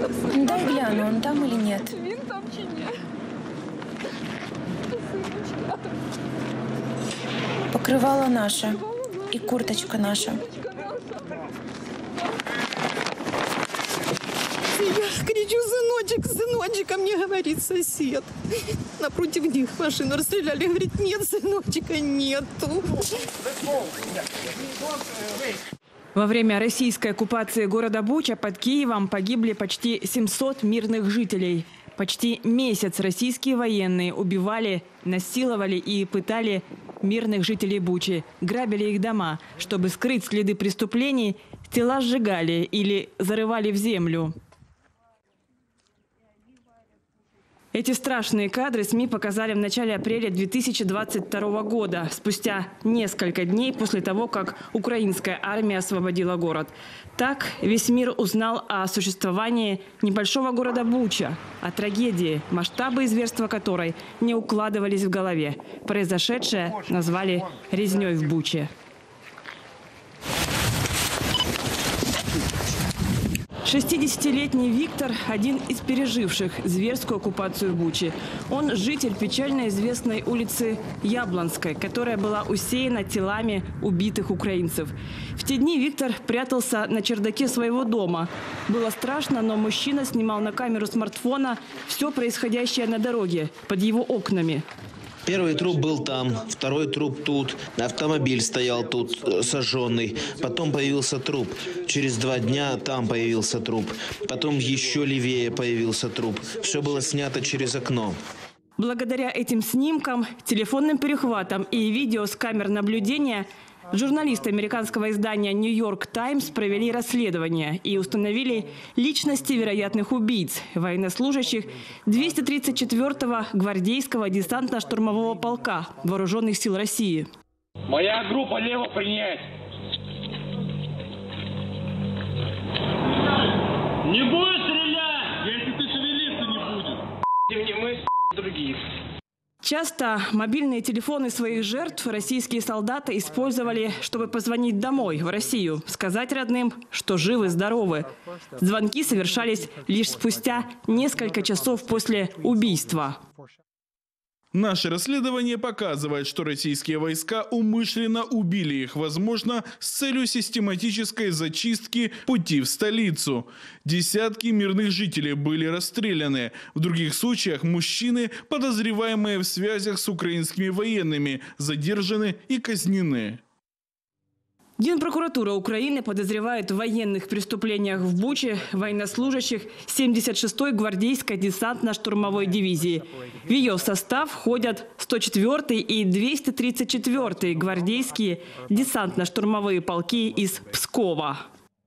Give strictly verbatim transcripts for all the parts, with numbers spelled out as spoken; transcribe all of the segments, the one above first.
Дай гляну, он там или нет. Покрывало наше и курточка наша. Я кричу: сыночек, сыночек, а мне говорит сосед. Напротив них машину расстреляли. Говорит: нет, сыночка, нету. Во время российской оккупации города Буча под Киевом погибли почти семьсот мирных жителей. Почти месяц российские военные убивали, насиловали и пытали мирных жителей Бучи, грабили их дома. Чтобы скрыть следы преступлений, тела сжигали или зарывали в землю. Эти страшные кадры СМИ показали в начале апреля две тысячи двадцать второго года, спустя несколько дней после того, как украинская армия освободила город. Так весь мир узнал о существовании небольшого города Буча, о трагедии, масштабы и зверства которой не укладывались в голове. Произошедшее назвали резней в Буче. шестидесятилетний Виктор – один из переживших зверскую оккупацию Бучи. Он житель печально известной улицы Яблонской, которая была усеяна телами убитых украинцев. В те дни Виктор прятался на чердаке своего дома. Было страшно, но мужчина снимал на камеру смартфона все происходящее на дороге, под его окнами. Первый труп был там, второй труп тут, автомобиль стоял тут сожженный, потом появился труп. Через два дня там появился труп, потом еще левее появился труп. Все было снято через окно. Благодаря этим снимкам, телефонным перехватам и видео с камер наблюдения журналисты американского издания «Нью-Йорк Таймс» провели расследование и установили личности вероятных убийц, военнослужащих двухсот тридцать четвёртого гвардейского десантно-штурмового полка Вооруженных сил России. Моя группа лево принять. Не будет стрелять, если ты шевелиться не будешь. Не мы, другие. Часто мобильные телефоны своих жертв российские солдаты использовали, чтобы позвонить домой, в Россию, сказать родным, что живы-здоровы. Звонки совершались лишь спустя несколько часов после убийства. Наше расследование показывает, что российские войска умышленно убили их, возможно, с целью систематической зачистки пути в столицу. Десятки мирных жителей были расстреляны. В других случаях мужчины, подозреваемые в связях с украинскими военными, задержаны и казнены. Генпрокуратура Украины подозревает в военных преступлениях в Буче военнослужащих семьдесят шестой гвардейской десантно-штурмовой дивизии. В ее состав входят сто четвёртый и двести тридцать четвёртый гвардейские десантно-штурмовые полки из Пскова.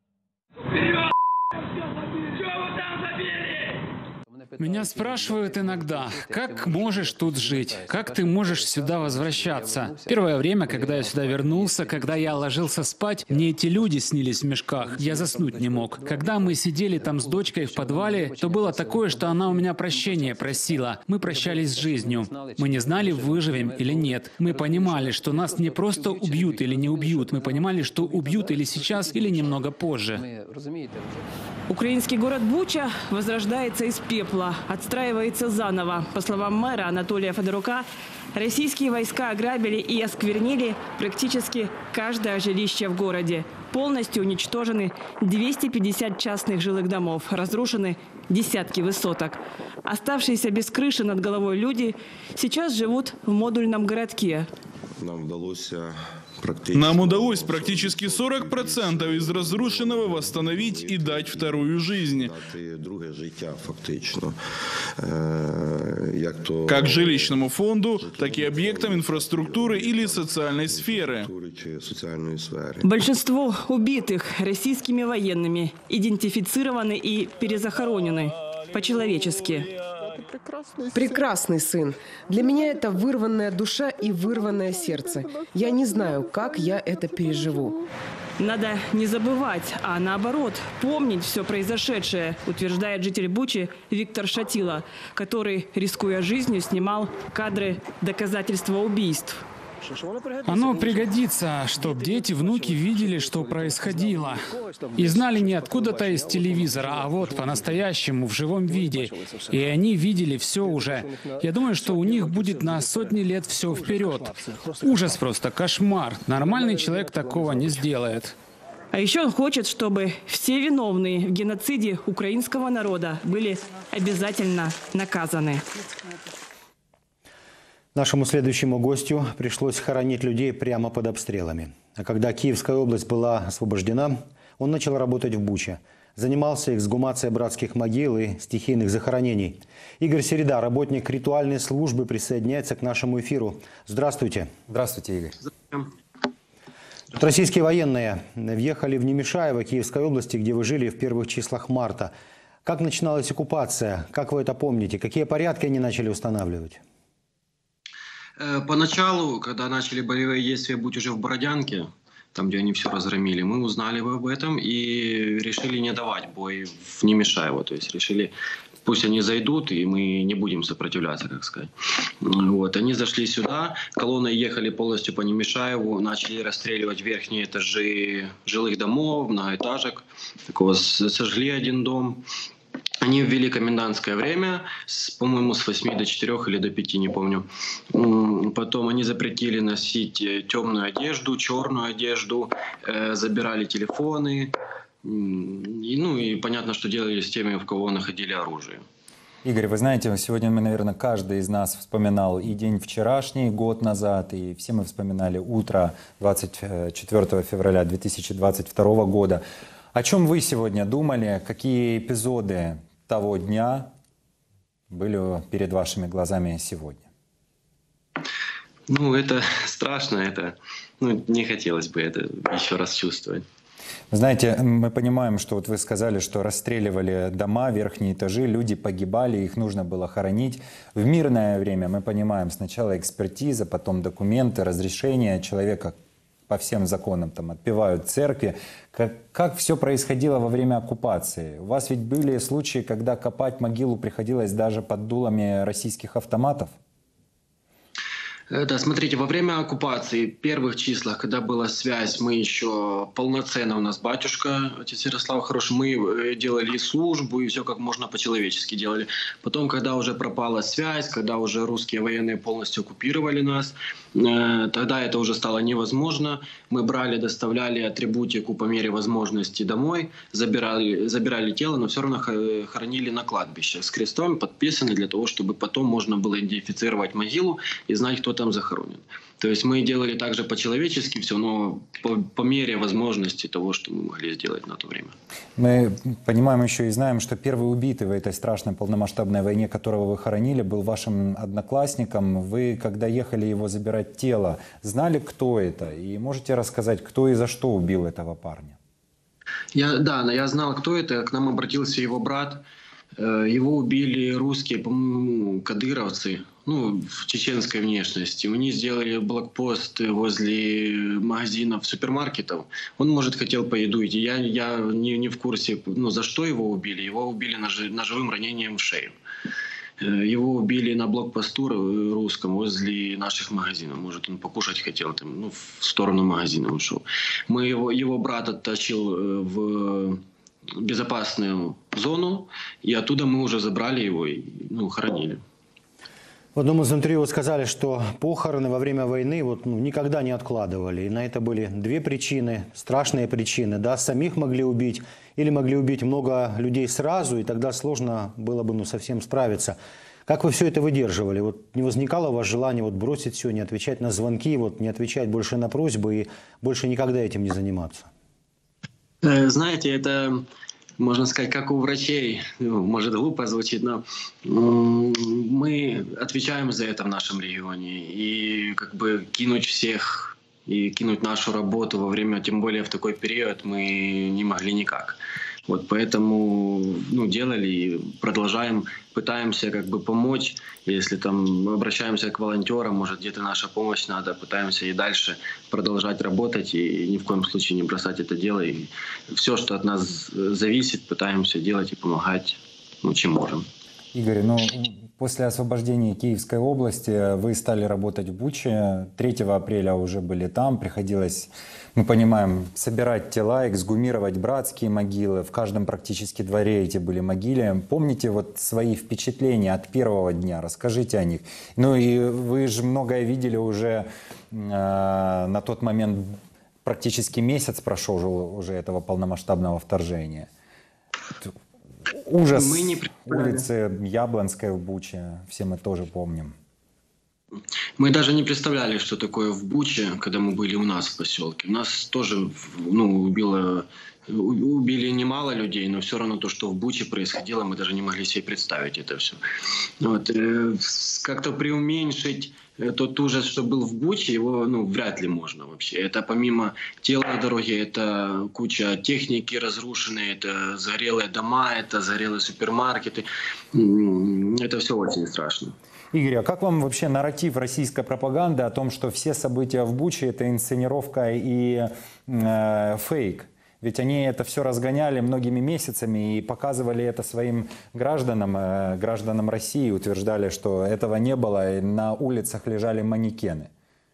Меня спрашивают иногда, как можешь тут жить, как ты можешь сюда возвращаться. Первое время, когда я сюда вернулся, когда я ложился спать, мне эти люди снились в мешках, я заснуть не мог. Когда мы сидели там с дочкой в подвале, то было такое, что она у меня прощения просила. Мы прощались с жизнью. Мы не знали, выживем или нет. Мы понимали, что нас не просто убьют или не убьют, мы понимали, что убьют или сейчас, или немного позже. Украинский город Буча возрождается из пепла, отстраивается заново. По словам мэра Анатолия Федорука, российские войска ограбили и осквернили практически каждое жилище в городе. Полностью уничтожены двести пятьдесят частных жилых домов, разрушены десятки высоток. Оставшиеся без крыши над головой люди сейчас живут в модульном городке. Нам удалось... Нам удалось практически сорок процентов из разрушенного восстановить и дать вторую жизнь. Как жилищному фонду, так и объектам инфраструктуры или социальной сферы. Большинство убитых российскими военными идентифицированы и перезахоронены по-человечески. Прекрасный сын. Для меня это вырванная душа и вырванное сердце. Я не знаю, как я это переживу. Надо не забывать, а наоборот, помнить все произошедшее, утверждает житель Бучи Виктор Шатила, который, рискуя жизнью, снимал кадры доказательства убийств. Оно пригодится, чтобы дети, внуки видели, что происходило. И знали не откуда-то из телевизора, а вот по-настоящему, в живом виде. И они видели все уже. Я думаю, что у них будет на сотни лет все вперед. Ужас просто, кошмар. Нормальный человек такого не сделает. А еще он хочет, чтобы все виновные в геноциде украинского народа были обязательно наказаны. Нашему следующему гостю пришлось хоронить людей прямо под обстрелами. А когда Киевская область была освобождена, он начал работать в Буче. Занимался эксгумацией братских могил и стихийных захоронений. Игорь Середа, работник ритуальной службы, присоединяется к нашему эфиру. Здравствуйте. Здравствуйте, Игорь. Тут российские военные въехали в Немешаево Киевской области, где вы жили в первых числах марта. Как начиналась оккупация? Как вы это помните? Какие порядки они начали устанавливать? Поначалу, когда начали боевые действия быть уже в Бородянке, там, где они все разгромили, мы узнали об этом и решили не давать бой в Немешаево. То есть решили, пусть они зайдут, и мы не будем сопротивляться, как сказать. Вот. Они зашли сюда, колонны ехали полностью по Немешаеву, начали расстреливать верхние этажи жилых домов, многоэтажек. Такого сожгли один дом. Они ввели комендантское время, по-моему, с восьми до четырёх или до пяти, не помню. Потом они запретили носить темную одежду, черную одежду, забирали телефоны. И, ну и понятно, что делали с теми, в кого находили оружие. Игорь, вы знаете, сегодня мы, наверное, каждый из нас вспоминал и день вчерашний, год назад, и все мы вспоминали утро двадцать четвёртого февраля две тысячи двадцать второго года. О чем вы сегодня думали? Какие эпизоды того дня были перед вашими глазами сегодня? Ну, это страшно, это, ну, не хотелось бы это еще раз чувствовать. Вы знаете, мы понимаем, что вот вы сказали, что расстреливали дома, верхние этажи, люди погибали, их нужно было хоронить. В мирное время, мы понимаем, сначала экспертиза, потом документы, разрешения человека по всем законам там отпевают в церкви. Как, как все происходило во время оккупации? У вас ведь были случаи, когда копать могилу приходилось даже под дулами российских автоматов? Да, смотрите, во время оккупации, в первых числах, когда была связь, мы еще полноценно, у нас батюшка, отец Ярослав хороший, мы делали и службу, и все как можно по-человечески делали. Потом, когда уже пропала связь, когда уже русские военные полностью оккупировали нас, тогда это уже стало невозможно. Мы брали, доставляли атрибутику по мере возможности домой, забирали, забирали тело, но все равно хоронили на кладбище с крестом, подписаны для того, чтобы потом можно было идентифицировать могилу и знать, кто там захоронен. То есть мы делали также по-человечески все, но по, по мере возможности того, что мы могли сделать на то время. Мы понимаем еще и знаем, что первый убитый в этой страшной полномасштабной войне, которого вы хоронили, был вашим одноклассником. Вы, когда ехали его забирать тело, знали, кто это? И можете рассказать, кто и за что убил этого парня? Я, да, но я знал, кто это. К нам обратился его брат. Его убили русские, по-моему, кадыровцы, ну, в чеченской внешности. Они сделали блокпост возле магазинов, супермаркетов. Он, может, хотел по еду идти. Я, я не, не в курсе, ну, за что его убили. Его убили ножевым ранением в шею. Его убили на блокпосту русском возле наших магазинов. Может, он покушать хотел, там, ну, в сторону магазина ушел. Мы его, его брат оттащил в безопасную зону, и оттуда мы уже забрали его и, ну, хоронили. В одном из интервью вы сказали, что похороны во время войны вот, ну, никогда не откладывали. И на это были две причины, страшные причины. Да, самих могли убить или могли убить много людей сразу, и тогда сложно было бы, ну, совсем справиться. Как вы все это выдерживали? Вот не возникало у вас желания вот бросить все, не отвечать на звонки, вот, не отвечать больше на просьбы и больше никогда этим не заниматься? Знаете, это, можно сказать, как у врачей, ну, может, глупо звучит, но мы отвечаем за это в нашем регионе. И как бы кинуть всех и кинуть нашу работу во время, тем более в такой период, мы не могли никак. Вот поэтому, ну, делали и продолжаем, пытаемся как бы помочь. Если там обращаемся к волонтерам, может, где-то наша помощь надо, пытаемся и дальше продолжать работать и ни в коем случае не бросать это дело. И все, что от нас зависит, пытаемся делать и помогать, ну, чем можем. Игорь, ну, после освобождения Киевской области вы стали работать в Буче. третьего апреля уже были там. Приходилось, мы понимаем, собирать тела, эксгумировать братские могилы. В каждом практически дворе эти были могилы. Помните вот свои впечатления от первого дня? Расскажите о них. Ну и вы же многое видели уже э, на тот момент. Практически месяц прошел уже этого полномасштабного вторжения. Ужас мы не улицы Яблонской в Буче, все мы тоже помним. Мы даже не представляли, что такое в Буче, когда мы были у нас в поселке. У нас тоже ну, убило, убили немало людей, но все равно то, что в Буче происходило, мы даже не могли себе представить это все. Вот. Как-то преуменьшить тот ужас, что был в Буче, его ну, вряд ли можно вообще. Это помимо тела на дороге, это куча техники разрушенной, это загорелые дома, это загорелые супермаркеты. Это все очень страшно. Игорь, а как вам вообще нарратив российской пропаганды о том, что все события в Буче – это инсценировка и э, фейк? Ведь они это все разгоняли многими месяцами и показывали это своим гражданам, э, гражданам России, утверждали, что этого не было, и на улицах лежали манекены.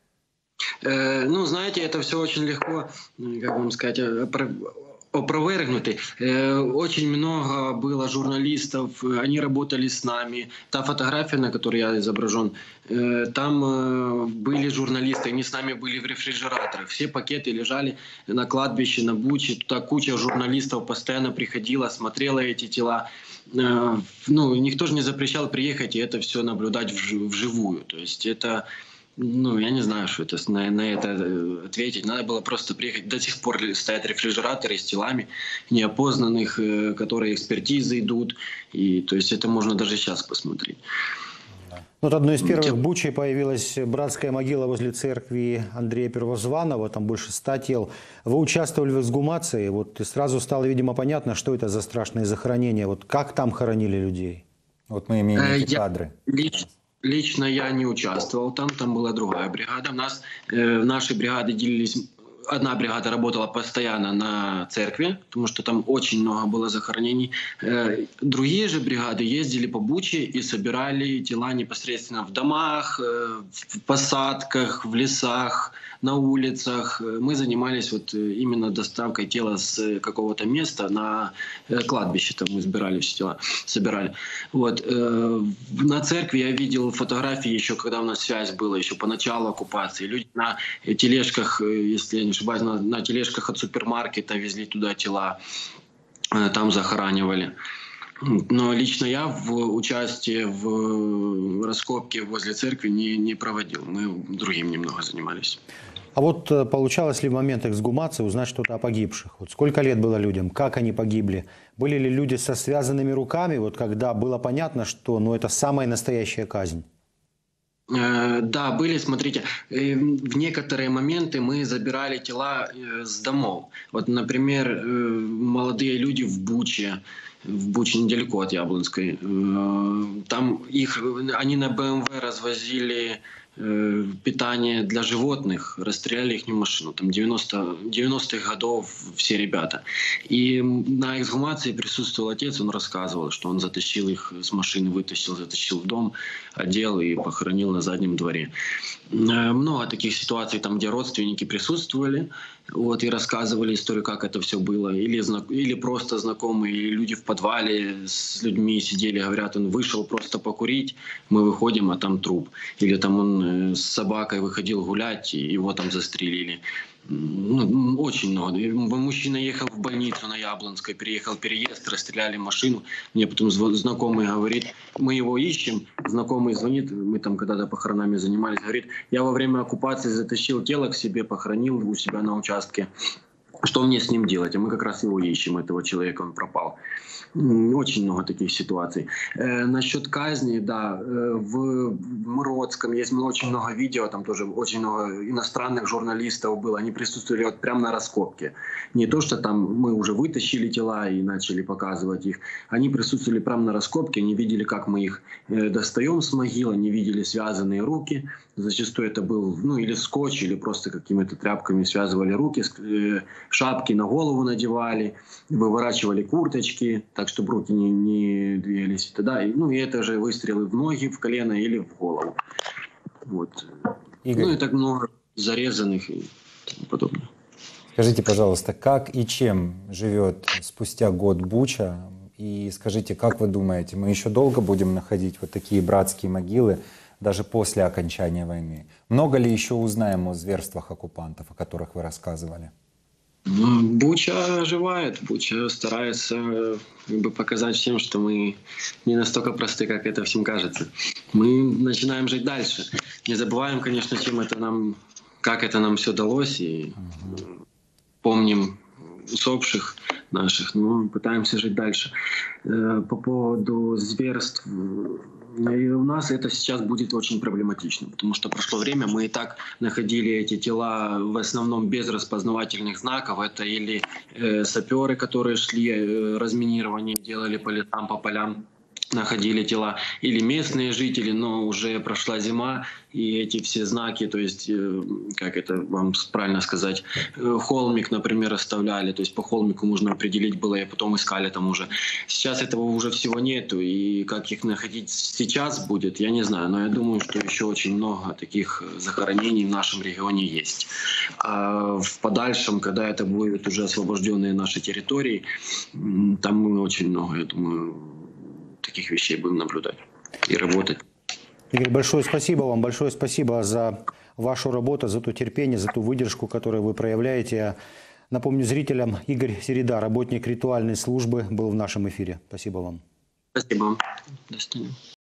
Э, ну, знаете, это все очень легко, как вам сказать, опровергнуты. Очень много было журналистов, они работали с нами. Та фотография, на которой я изображен, там были журналисты, они с нами были в рефрижераторах. Все пакеты лежали на кладбище, на Буче. Туда куча журналистов постоянно приходила, смотрела эти тела. Ну, никто же не запрещал приехать и это все наблюдать вживую. То есть это... Ну, я не знаю, что это, на, на это ответить. Надо было просто приехать. До сих пор стоят рефрижераторы с телами неопознанных, которые экспертизы идут. И, то есть это можно даже сейчас посмотреть. Вот одной из первых в Буче появилась братская могила возле церкви Андрея Первозванного. Там больше ста тел. Вы участвовали в эксгумации. Вот, и сразу стало, видимо, понятно, что это за страшные захоронения. Вот как там хоронили людей? Вот мы имеем эти кадры. Лично. Лично я не участвовал там, там была другая бригада. У нас э, наши бригады делились. Одна бригада работала постоянно на церкви, потому что там очень много было захоронений. Э, другие же бригады ездили по Буче и собирали тела непосредственно в домах, э, в посадках, в лесах, на улицах. Мы занимались вот именно доставкой тела с какого-то места на кладбище. Там мы собирали все тела, собирали. Вот. На церкви я видел фотографии еще, когда у нас связь была, еще по началу оккупации. Люди на тележках, если я не ошибаюсь, на, на тележках от супермаркета везли туда тела, там захоранивали. Но лично я в участие в раскопке возле церкви не, не проводил. Мы другим немного занимались. А вот получалось ли в момент эксгумации узнать что-то о погибших? Вот сколько лет было людям? Как они погибли? Были ли люди со связанными руками, вот когда было понятно, что ну, это самая настоящая казнь? Да, были, смотрите, в некоторые моменты мы забирали тела с домов. Вот, например, молодые люди в Буче, в Буче недалеко от Яблонской, там их, они на бэ эм вэ развозили питание для животных, расстреляли их машину, там девяностых годов все ребята. И на эксгумации присутствовал отец, он рассказывал, что он затащил их с машины, вытащил, затащил в дом, одел и похоронил на заднем дворе. Много таких ситуаций, там, где родственники присутствовали, вот, и рассказывали историю, как это все было. Или, или просто знакомые люди в подвале с людьми сидели, говорят, он вышел просто покурить, мы выходим, а там труп. Или там он с собакой выходил гулять, и его там застрелили. Ну, очень много. Мужчина ехал в больницу на Яблонской, переехал переезд, расстреляли машину. Мне потом знакомый говорит, мы его ищем. Знакомый звонит, мы там когда-то похоронами занимались, говорит, я во время оккупации затащил тело к себе, похоронил у себя на участке. Что мне с ним делать? А мы как раз его ищем, этого человека, он пропал. Очень много таких ситуаций. Э, насчет казни, да, э, в Мродском есть очень много видео, там тоже очень много иностранных журналистов было, они присутствовали вот прямо на раскопке. Не то, что там мы уже вытащили тела и начали показывать их, они присутствовали прямо на раскопке, они видели, как мы их э, достаем с могил, они видели связанные руки Зачастую это был, ну, или скотч, или просто какими-то тряпками связывали руки, шапки на голову надевали, выворачивали курточки, так, чтобы руки не, не двигались. Тогда, ну, и это же выстрелы в ноги, в колено или в голову. Вот. Игорь. Ну, и так много зарезанных и тому подобное. Скажите, пожалуйста, как и чем живет спустя год Буча? И скажите, как вы думаете, мы еще долго будем находить вот такие братские могилы, даже после окончания войны? Много ли еще узнаем о зверствах оккупантов, о которых вы рассказывали? Буча оживает, Буча старается как бы показать всем, что мы не настолько просты, как это всем кажется. Мы начинаем жить дальше. Не забываем, конечно, чем это нам, как это нам все далось, и угу. помним усопших наших, но пытаемся жить дальше. По поводу зверств, и у нас это сейчас будет очень проблематично, потому что прошло время, мы и так находили эти тела в основном без распознавательных знаков. Это или э, саперы, которые шли, э, разминирование делали по лесам, по полям, находили тела, или местные жители, но уже прошла зима, и эти все знаки, то есть, как это вам правильно сказать, холмик, например, оставляли, то есть по холмику можно определить было, и потом искали там уже. Сейчас этого уже всего нету, и как их находить сейчас будет, я не знаю, но я думаю, что еще очень много таких захоронений в нашем регионе есть. А в подальшем, когда это будут уже освобожденные наши территории, там мы очень много, я думаю, таких вещей будем наблюдать и работать. Игорь, большое спасибо вам, большое спасибо за вашу работу, за то терпение, за ту выдержку, которую вы проявляете. Напомню зрителям, Игорь Середа, работник ритуальной службы, был в нашем эфире. Спасибо вам. Спасибо. До свидания.